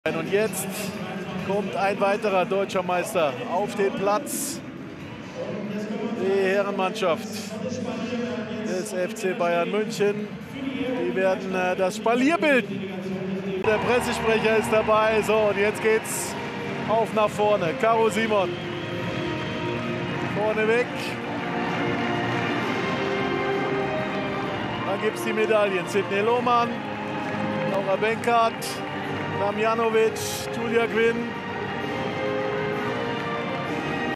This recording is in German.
Und jetzt kommt ein weiterer deutscher Meister auf den Platz. Die Herrenmannschaft des FC Bayern München. Die werden das Spalier bilden. Der Pressesprecher ist dabei. So, und jetzt geht's auf nach vorne. Caro Simon vorne weg. Da gibt es die Medaillen. Sidney Lohmann, Laura Benkert, Damjanovic, Julia Quinn.